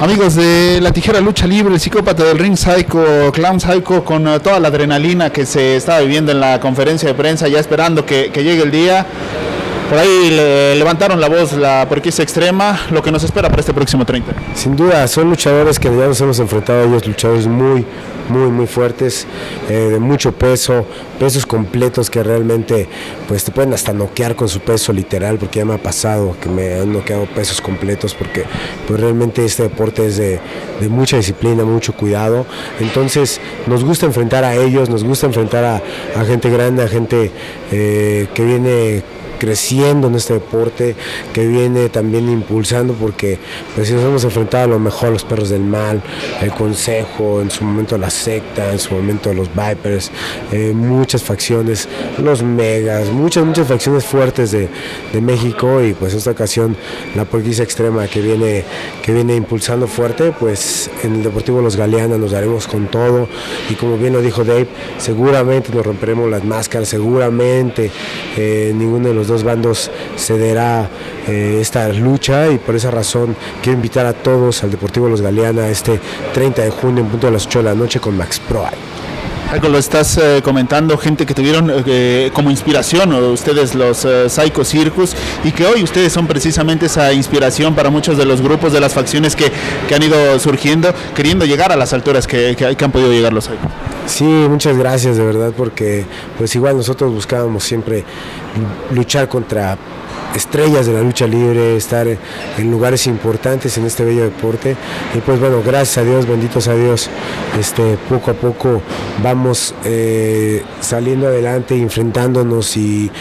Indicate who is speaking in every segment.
Speaker 1: Amigos de La Tijera Lucha Libre, el psicópata del ring Psycho, Clown Psycho, con toda la adrenalina que se estaba viviendo en la conferencia de prensa, ya esperando que llegue el día. Por ahí le levantaron la voz la porquisa extrema, lo que nos espera para este próximo 30.
Speaker 2: Sin duda, son luchadores que ya nos hemos enfrentado a ellos, luchadores muy fuertes, de mucho peso, pesos completos que realmente pues te pueden hasta noquear con su peso literal, porque ya me ha pasado que me han noqueado pesos completos, porque pues realmente este deporte es de mucha disciplina, mucho cuidado. Entonces nos gusta enfrentar a ellos, nos gusta enfrentar a gente grande, a gente que viene creciendo en este deporte, que viene también impulsando, porque pues si nos hemos enfrentado a lo mejor a los Perros del Mal, el Consejo, en su momento la Secta, en su momento los Vipers, muchas facciones, los Megas, muchas facciones fuertes de México, y pues esta ocasión la porquisa extrema que viene impulsando fuerte, pues en el Deportivo Los Galeana nos daremos con todo, y como bien lo dijo Dave, seguramente nos romperemos las máscaras, seguramente ninguno de los dos bandos cederá esta lucha, y por esa razón quiero invitar a todos al Deportivo Los Galeana este 30 de junio en punto de las 8 de la noche con Max Proay.
Speaker 1: Algo lo estás comentando, gente que tuvieron como inspiración ustedes los Psycho Circus, y que hoy ustedes son precisamente esa inspiración para muchos de los grupos, de las facciones que han ido surgiendo, queriendo llegar a las alturas que han podido llegar los Psycho.
Speaker 2: Sí, muchas gracias de verdad, porque pues igual nosotros buscábamos siempre luchar contra estrellas de la lucha libre, estar en lugares importantes en este bello deporte, y pues bueno, gracias a Dios, benditos a Dios, poco a poco vamos saliendo adelante, enfrentándonos y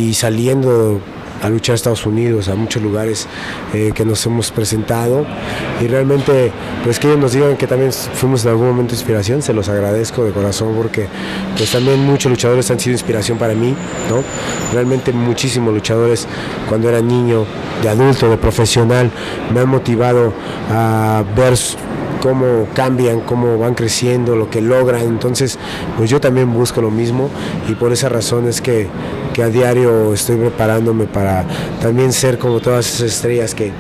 Speaker 2: saliendo a luchar a Estados Unidos, a muchos lugares que nos hemos presentado, y realmente pues que ellos nos digan que también fuimos en algún momento inspiración, se los agradezco de corazón, porque pues también muchos luchadores han sido inspiración para mí, ¿no? Realmente muchísimos luchadores, cuando era niño, de adulto, de profesional, me han motivado a ver cómo cambian, cómo van creciendo, lo que logran. Entonces pues yo también busco lo mismo, y por esa razón es que a diario estoy preparándome para también ser como todas esas estrellas que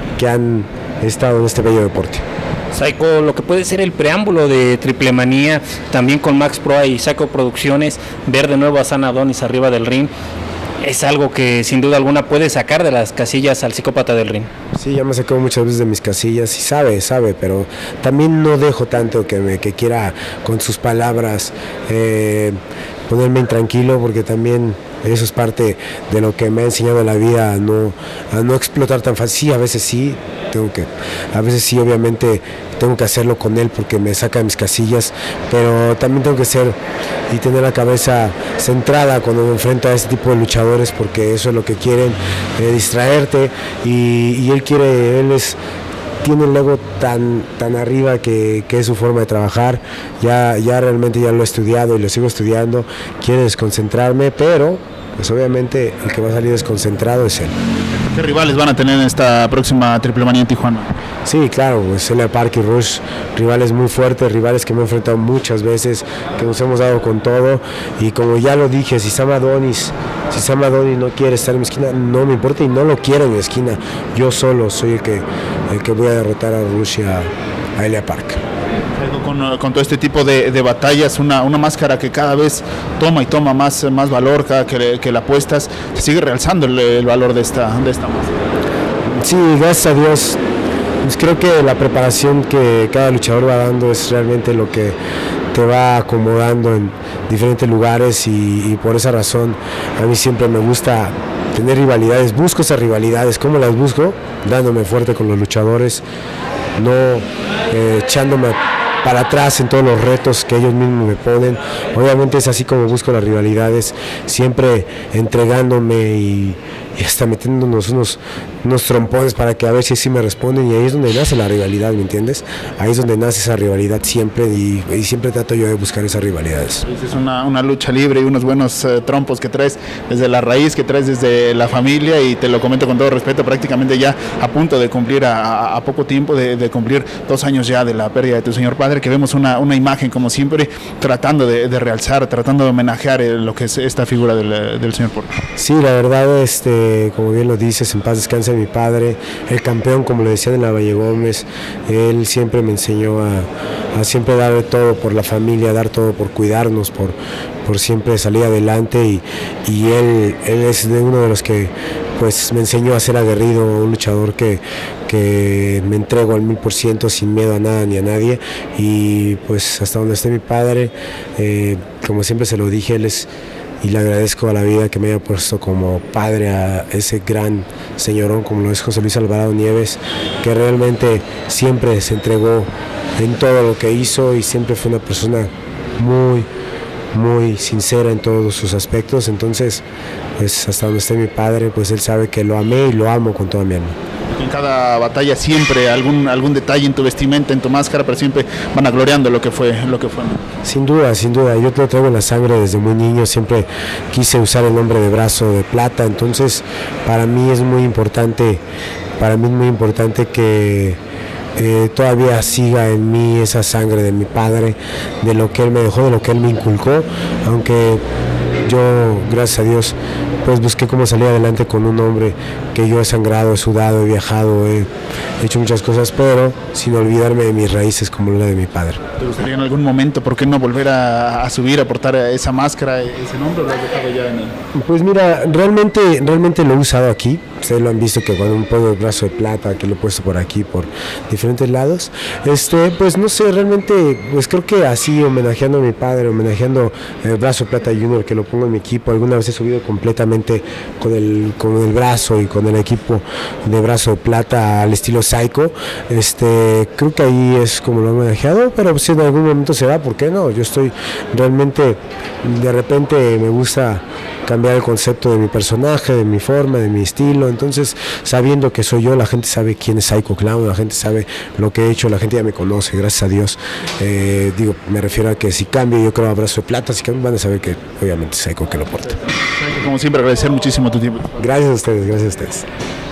Speaker 2: han estado en este bello deporte.
Speaker 3: Psycho, lo que puede ser el preámbulo de Triple Manía, también con Max Proay y Psycho Producciones, ver de nuevo a San Adonis arriba del ring, es algo que sin duda alguna puede sacar de las casillas al psicópata del ring.
Speaker 2: Sí, ya me sacó muchas veces de mis casillas, y sabe, pero también no dejo tanto que quiera con sus palabras ponerme intranquilo, porque también eso es parte de lo que me ha enseñado la vida, a no explotar tan fácil. Sí, a veces sí, obviamente tengo que hacerlo con él porque me saca de mis casillas, pero también tengo que ser y tener la cabeza centrada cuando me enfrento a este tipo de luchadores, porque eso es lo que quieren, distraerte, y él tiene el ego tan arriba que es su forma de trabajar. Ya realmente ya lo he estudiado y lo sigo estudiando, quiere desconcentrarme, pero pues obviamente el que va a salir desconcentrado es él.
Speaker 1: ¿Qué rivales van a tener en esta próxima Triple Manía en Tijuana?
Speaker 2: Sí, claro, pues Celia Park y Rush, rivales muy fuertes, rivales que me he enfrentado muchas veces, que nos hemos dado con todo, y como ya lo dije, si Sam Adonis no quiere estar en mi esquina, no me importa, y no lo quiero en mi esquina, yo solo soy el que voy a derrotar a Rush y a Elia Park.
Speaker 1: Con todo este tipo de batallas, una máscara que cada vez toma más valor, cada que la apuestas, se sigue realzando el valor de esta máscara.
Speaker 2: Sí, gracias a Dios. Pues creo que la preparación que cada luchador va dando es realmente lo que te va acomodando en diferentes lugares, y por esa razón a mí siempre me gusta tener rivalidades, busco esas rivalidades. ¿Cómo las busco? Dándome fuerte con los luchadores, no echándome para atrás en todos los retos que ellos mismos me ponen. Obviamente es así como busco las rivalidades, siempre entregándome y hasta metiéndonos unos trompones para que a ver si sí me responden, y ahí es donde nace la rivalidad, ¿me entiendes? Ahí es donde nace esa rivalidad siempre, y siempre trato yo de buscar esas rivalidades.
Speaker 1: Es una lucha libre y unos buenos trompos que traes desde la raíz, que traes desde la familia, y te lo comento con todo respeto, prácticamente ya a punto de cumplir, a poco tiempo de cumplir 2 años ya de la pérdida de tu señor padre, que vemos una imagen como siempre tratando de realzar, tratando de homenajear lo que es esta figura del señor Porter.
Speaker 2: Sí, la verdad, como bien lo dices, en paz descanse mi padre, el campeón, como le decían en la Valle Gómez. Él siempre me enseñó a siempre dar todo por la familia, dar todo por cuidarnos, por siempre salir adelante, y él es uno de los que pues me enseñó a ser aguerrido, un luchador que me entrego al 1000% sin miedo a nada ni a nadie, y pues hasta donde esté mi padre, como siempre se lo dije, y le agradezco a la vida que me haya puesto como padre a ese gran señorón como lo es José Luis Alvarado Nieves, que realmente siempre se entregó en todo lo que hizo y siempre fue una persona muy sincera en todos sus aspectos. Entonces, pues hasta donde esté mi padre, pues él sabe que lo amé y lo amo con toda mi alma.
Speaker 1: En cada batalla siempre algún detalle en tu vestimenta, en tu máscara, pero siempre van gloriando lo que fue.
Speaker 2: Sin duda, yo lo traigo en la sangre desde muy niño, siempre quise usar el nombre de Brazo de Plata, entonces para mí es muy importante que todavía siga en mí esa sangre de mi padre, de lo que él me dejó, de lo que él me inculcó, aunque yo, gracias a Dios, pues busqué cómo salir adelante con un hombre que yo he sangrado, he sudado, he viajado, he hecho muchas cosas, pero sin olvidarme de mis raíces como la de mi padre.
Speaker 1: ¿Te gustaría en algún momento, por qué no volver a subir, a portar esa máscara, ese nombre, o lo has dejado ya en el...?
Speaker 2: Pues mira, realmente lo he usado aquí. Ustedes lo han visto que cuando me pongo el Brazo de Plata, que lo he puesto por aquí, por diferentes lados, pues no sé, realmente, pues creo que así, homenajeando a mi padre, homenajeando el Brazo de Plata Junior, que lo pongo en mi equipo. Alguna vez he subido completamente con el brazo y con el equipo de Brazo de Plata al estilo Psycho. Creo que ahí es como lo he homenajeado, pero si en algún momento se va, ¿por qué no? Yo estoy realmente, de repente me gusta cambiar el concepto de mi personaje, de mi forma, de mi estilo. Entonces, sabiendo que soy yo, la gente sabe quién es Psycho Clown, la gente sabe lo que he hecho, la gente ya me conoce, gracias a Dios. Me refiero a que si cambio, yo creo a Brazo de Plata, si cambian, van a saber que obviamente es Psycho que lo porta.
Speaker 1: Como siempre, agradecer muchísimo tu tiempo.
Speaker 2: Gracias a ustedes.